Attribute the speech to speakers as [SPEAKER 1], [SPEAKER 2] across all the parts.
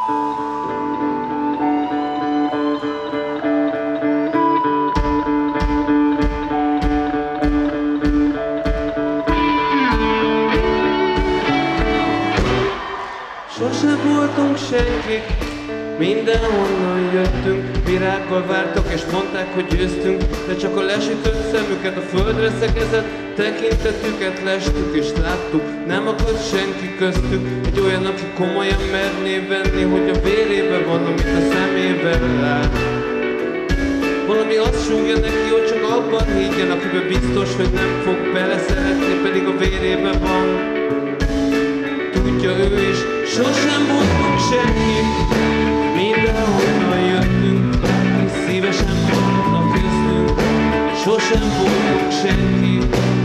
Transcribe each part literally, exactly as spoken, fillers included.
[SPEAKER 1] Sosem voltunk senkik, mindenhonnan jöttünk, virággal vártak és mondták, hogy győztünk, de csak a lesütött szemüket, a földre szegezett tekintetüket lestük és láttuk, nem akadt senki köztük, egy olyan, aki komolyan merné venni, hogy a vérében van, amit a szemében lát. Valami azt súgja neki, hogy csak abban higgyen, akiben biztos, hogy nem fog beleszeretni, pedig a vérében van. Tudja ő is, sosem voltunk senki, mindenhonnan jöttünk, és szívesen maradnak köztünk, sosem voltunk senki.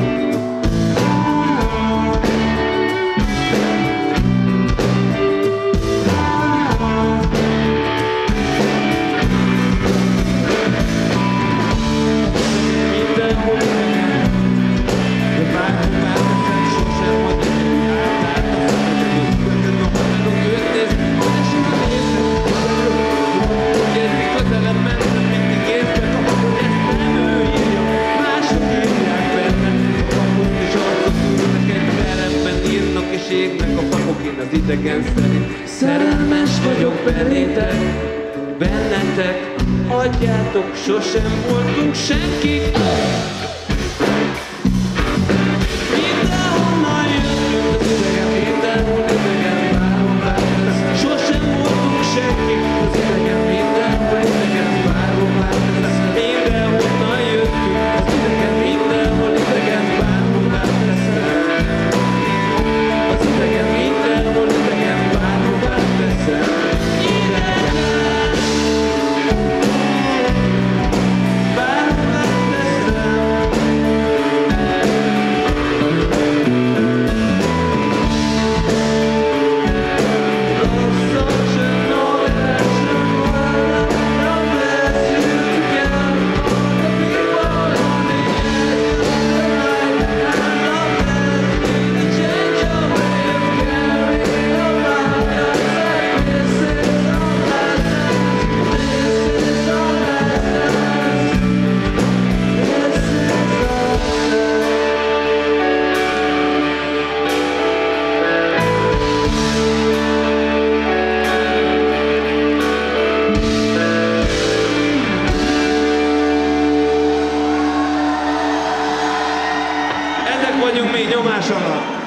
[SPEAKER 1] Égnek a papok, én az idegen szerint szerelmes vagyok belétek, bennetek, adjátok, sosem voltunk senki. Mindenhonnan jöttünk, az idegen, mindenhol idegen, bárhol változás. Sosem voltunk senki, az idegen, mindenhol idegen, bárhol változás. Mindenhonnan jöttünk, az idegen, mindenhol idegen, bárhol változás. Vagyunk még nyomás alatt.